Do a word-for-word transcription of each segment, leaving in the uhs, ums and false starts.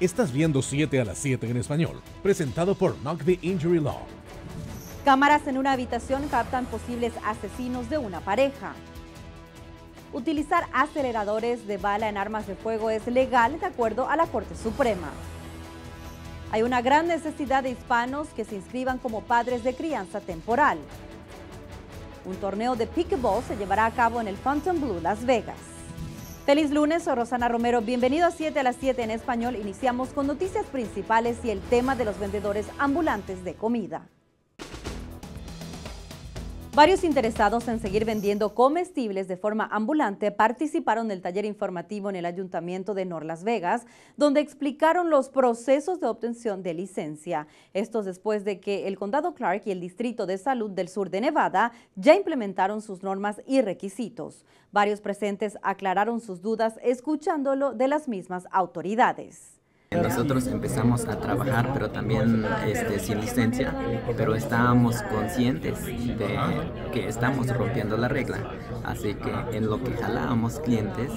Estás viendo siete a las siete en español, presentado por Knock the Injury Law. Cámaras en una habitación captan posibles asesinos de una pareja. Utilizar aceleradores de bala en armas de fuego es legal de acuerdo a la Corte Suprema. Hay una gran necesidad de hispanos que se inscriban como padres de crianza temporal. Un torneo de pickleball se llevará a cabo en el Fontainebleau, Las Vegas. Feliz lunes, soy Rosana Romero. Bienvenido a siete a las siete en español. Iniciamos con noticias principales y el tema de los vendedores ambulantes de comida. Varios interesados en seguir vendiendo comestibles de forma ambulante participaron del taller informativo en el Ayuntamiento de North Las Vegas, donde explicaron los procesos de obtención de licencia. Esto después de que el Condado Clark y el Distrito de Salud del Sur de Nevada ya implementaron sus normas y requisitos. Varios presentes aclararon sus dudas escuchándolo de las mismas autoridades. Nosotros empezamos a trabajar, pero también este, sin licencia, pero estábamos conscientes de que estamos rompiendo la regla, así que en lo que jalábamos clientes,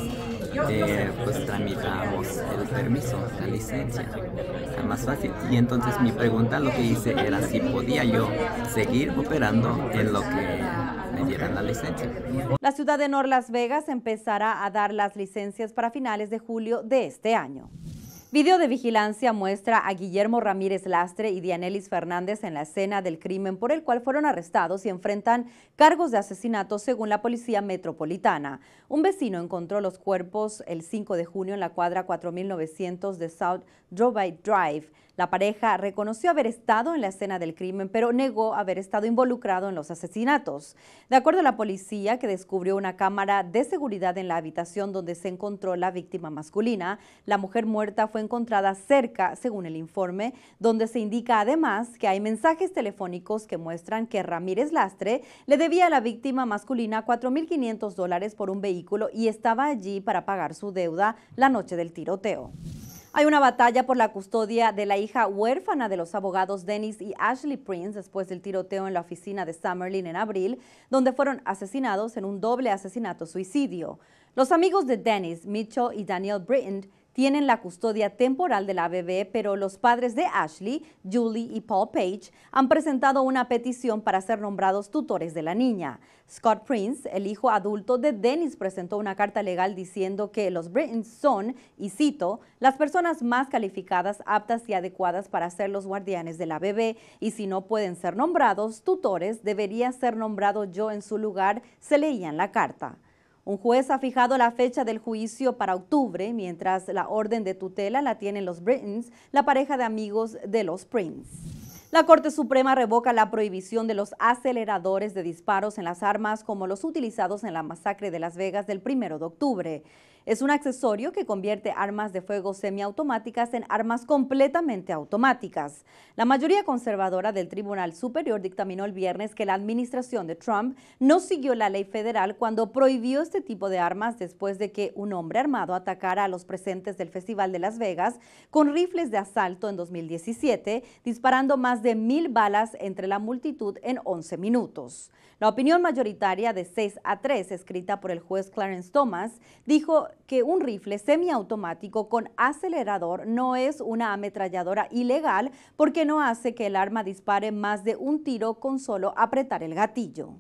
eh, pues tramitamos el permiso, la licencia, era más fácil. Y entonces mi pregunta lo que hice era si podía yo seguir operando en lo que me dieran la licencia. La ciudad de North Las Vegas empezará a dar las licencias para finales de julio de este año. Video de vigilancia muestra a Guillermo Ramírez Lastre y Dianelis Fernández en la escena del crimen por el cual fueron arrestados y enfrentan cargos de asesinato según la Policía Metropolitana. Un vecino encontró los cuerpos el cinco de junio en la cuadra cuatro mil novecientos de South Drovite Drive. La pareja reconoció haber estado en la escena del crimen, pero negó haber estado involucrado en los asesinatos. De acuerdo a la policía, que descubrió una cámara de seguridad en la habitación donde se encontró la víctima masculina, la mujer muerta fue encontrada cerca, según el informe, donde se indica además que hay mensajes telefónicos que muestran que Ramírez Lastre le debía a la víctima masculina cuatro mil quinientos dólares por un vehículo y estaba allí para pagar su deuda la noche del tiroteo. Hay una batalla por la custodia de la hija huérfana de los abogados Dennis y Ashley Prince después del tiroteo en la oficina de Summerlin en abril, donde fueron asesinados en un doble asesinato-suicidio. Los amigos de Dennis, Mitchell y Daniel Britton, tienen la custodia temporal de la bebé, pero los padres de Ashley, Julie y Paul Page, han presentado una petición para ser nombrados tutores de la niña. Scott Prince, el hijo adulto de Dennis, presentó una carta legal diciendo que los Britton son, y cito, las personas más calificadas, aptas y adecuadas para ser los guardianes de la bebé, y si no pueden ser nombrados tutores, debería ser nombrado yo en su lugar, se leía en la carta. Un juez ha fijado la fecha del juicio para octubre, mientras la orden de tutela la tienen los Brittons, la pareja de amigos de los Prince. La Corte Suprema revoca la prohibición de los aceleradores de disparos en las armas como los utilizados en la masacre de Las Vegas del primero de octubre. Es un accesorio que convierte armas de fuego semiautomáticas en armas completamente automáticas. La mayoría conservadora del Tribunal Superior dictaminó el viernes que la administración de Trump no siguió la ley federal cuando prohibió este tipo de armas después de que un hombre armado atacara a los presentes del Festival de Las Vegas con rifles de asalto en dos mil diecisiete, disparando más de mil balas entre la multitud en once minutos. La opinión mayoritaria de seis a tres, escrita por el juez Clarence Thomas, dijo que un rifle semiautomático con acelerador no es una ametralladora ilegal porque no hace que el arma dispare más de un tiro con solo apretar el gatillo.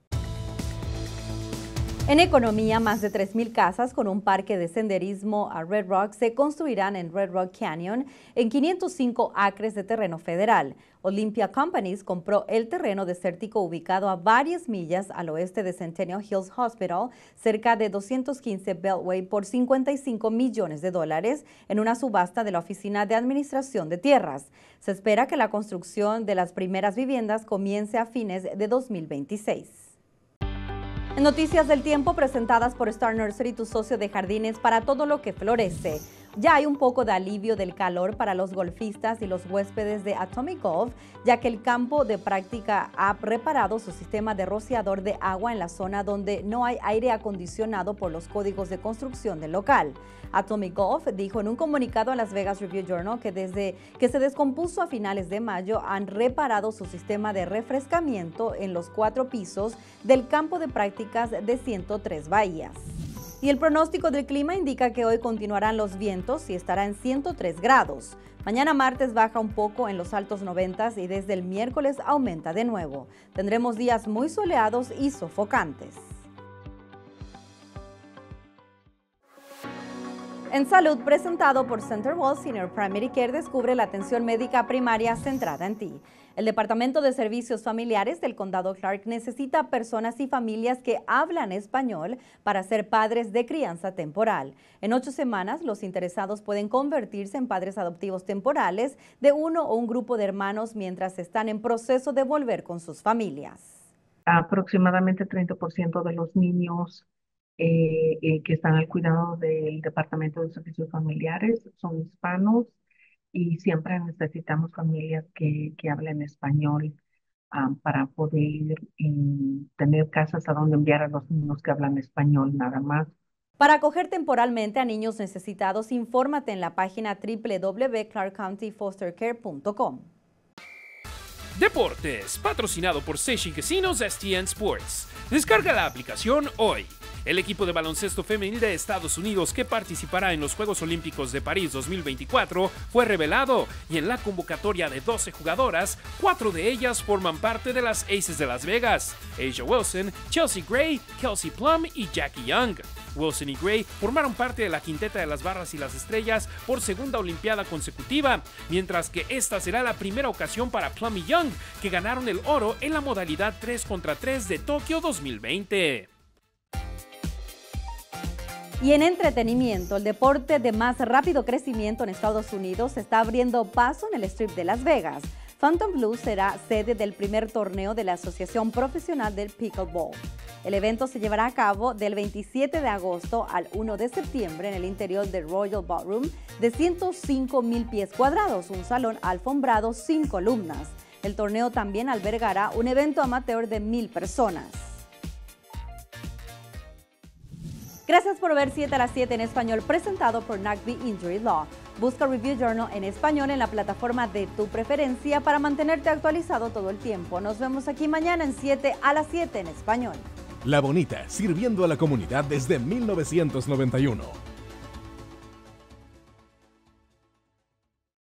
En economía, más de tres mil casas con un parque de senderismo a Red Rock se construirán en Red Rock Canyon en quinientos cinco acres de terreno federal. Olympia Companies compró el terreno desértico ubicado a varias millas al oeste de Centennial Hills Hospital, cerca de doscientos quince Beltway, por cincuenta y cinco millones de dólares en una subasta de la Oficina de Administración de Tierras. Se espera que la construcción de las primeras viviendas comience a fines de dos mil veintiséis. En Noticias del Tiempo, presentadas por Star Nursery, tu socio de jardines para todo lo que florece. Ya hay un poco de alivio del calor para los golfistas y los huéspedes de Atomic Golf, ya que el campo de práctica ha reparado su sistema de rociador de agua en la zona donde no hay aire acondicionado por los códigos de construcción del local. Atomic Golf dijo en un comunicado a Las Vegas Review Journal que desde que se descompuso a finales de mayo han reparado su sistema de refrescamiento en los cuatro pisos del campo de prácticas de ciento tres bahías. Y el pronóstico del clima indica que hoy continuarán los vientos y estará en ciento tres grados. Mañana martes baja un poco en los altos noventas y desde el miércoles aumenta de nuevo. Tendremos días muy soleados y sofocantes. En salud, presentado por CenterWell Senior Primary Care, descubre la atención médica primaria centrada en ti. El Departamento de Servicios Familiares del Condado Clark necesita personas y familias que hablan español para ser padres de crianza temporal. En ocho semanas, los interesados pueden convertirse en padres adoptivos temporales de uno o un grupo de hermanos mientras están en proceso de volver con sus familias. Aproximadamente treinta por ciento de los niños Eh, eh, que están al cuidado del Departamento de Servicios Familiares son hispanos y siempre necesitamos familias que, que hablen español um, para poder um, tener casas a donde enviar a los niños que hablan español nada más. Para acoger temporalmente a niños necesitados, infórmate en la página doble u doble u doble u punto clark county foster care punto com. Deportes, patrocinado por Station Casinos S T N Sports. Descarga la aplicación hoy. El equipo de baloncesto femenil de Estados Unidos que participará en los Juegos Olímpicos de París dos mil veinticuatro fue revelado y en la convocatoria de doce jugadoras, cuatro de ellas forman parte de las Aces de Las Vegas: A'ja Wilson, Chelsea Gray, Kelsey Plum y Jackie Young. Wilson y Gray formaron parte de la quinteta de las barras y las estrellas por segunda olimpiada consecutiva, mientras que esta será la primera ocasión para Plum y Young, que ganaron el oro en la modalidad tres contra tres de Tokio dos mil veinte. Y en entretenimiento, el deporte de más rápido crecimiento en Estados Unidos está abriendo paso en el Strip de Las Vegas. Fontainebleau será sede del primer torneo de la Asociación Profesional del Pickleball. El evento se llevará a cabo del veintisiete de agosto al primero de septiembre en el interior del Royal Ballroom de ciento cinco mil pies cuadrados, un salón alfombrado sin columnas. El torneo también albergará un evento amateur de mil personas. Gracias por ver siete a las siete en español, presentado por N A C V Injury Law. Busca Review Journal en español en la plataforma de tu preferencia para mantenerte actualizado todo el tiempo. Nos vemos aquí mañana en siete a las siete en español. La Bonita, sirviendo a la comunidad desde mil novecientos noventa y uno.